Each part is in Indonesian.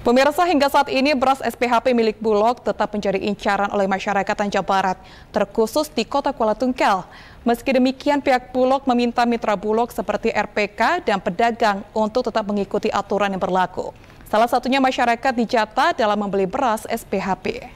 Pemirsa, hingga saat ini beras SPHP milik Bulog tetap menjadi incaran oleh masyarakat Tanjung Barat, terkhusus di Kota Kuala Tungkal. Meski demikian, pihak Bulog meminta mitra Bulog seperti RPK dan pedagang untuk tetap mengikuti aturan yang berlaku. Salah satunya masyarakat dijata dalam membeli beras SPHP.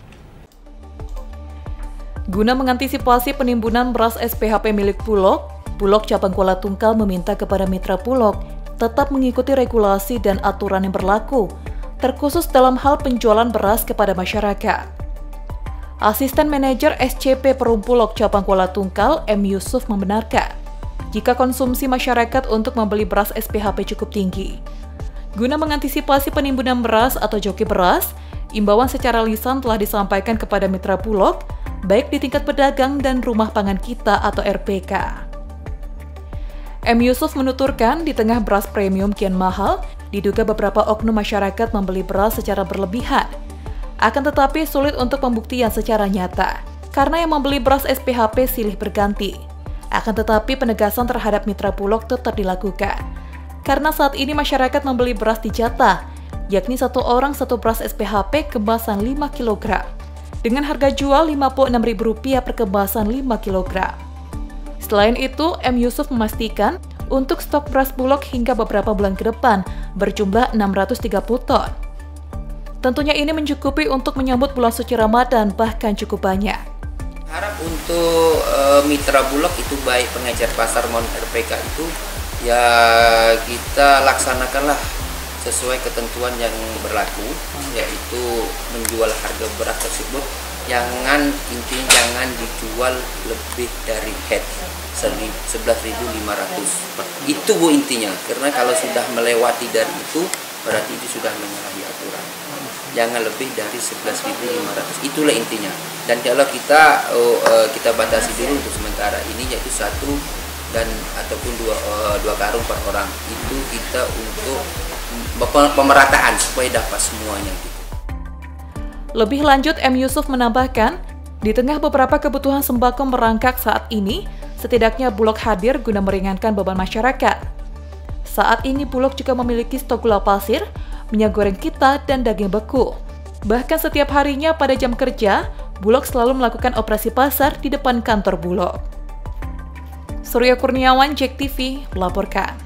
Guna mengantisipasi penimbunan beras SPHP milik Bulog, Bulog Cabang Kuala Tungkal meminta kepada mitra Bulog tetap mengikuti regulasi dan aturan yang berlaku, terkhusus dalam hal penjualan beras kepada masyarakat. Asisten Manajer SCP Perum Bulog Cabang Kuala Tungkal, M. Yusuf membenarkan, jika konsumsi masyarakat untuk membeli beras SPHP cukup tinggi. Guna mengantisipasi penimbunan beras atau joki beras, imbauan secara lisan telah disampaikan kepada mitra Bulog, baik di tingkat pedagang dan rumah pangan kita atau RPK. M. Yusuf menuturkan, di tengah beras premium kian mahal, diduga beberapa oknum masyarakat membeli beras secara berlebihan. Akan tetapi sulit untuk pembuktian secara nyata, karena yang membeli beras SPHP silih berganti. Akan tetapi penegasan terhadap mitra Bulog tetap dilakukan. Karena saat ini masyarakat membeli beras dijatah, yakni satu orang satu beras SPHP kemasan 5 kg, dengan harga jual Rp56.000 per kemasan 5 kg. Selain itu, M. Yusuf memastikan untuk stok beras Bulog hingga beberapa bulan ke depan berjumlah 630 ton. Tentunya ini mencukupi untuk menyambut bulan suci Ramadan, bahkan cukup banyak. Harap untuk mitra Bulog itu baik pengecer pasar maupun RPK itu ya kita laksanakanlah sesuai ketentuan yang berlaku, yaitu menjual harga beras tersebut jangan dijual lebih dari head 11.500. Itu Bu intinya, karena kalau sudah melewati dari itu berarti itu sudah menyalahi aturan. Jangan lebih dari 11.500. Itulah intinya. Dan kalau kita batasi dulu untuk sementara ini, yaitu satu dan ataupun dua karung per orang. Itu kita untuk pemerataan supaya dapat semuanya. Lebih lanjut, M. Yusuf menambahkan, di tengah beberapa kebutuhan sembako merangkak saat ini, setidaknya Bulog hadir guna meringankan beban masyarakat. Saat ini Bulog juga memiliki stok gula pasir, minyak goreng kita, dan daging beku. Bahkan setiap harinya pada jam kerja, Bulog selalu melakukan operasi pasar di depan kantor Bulog. Surya Kurniawan, JEK TV, melaporkan.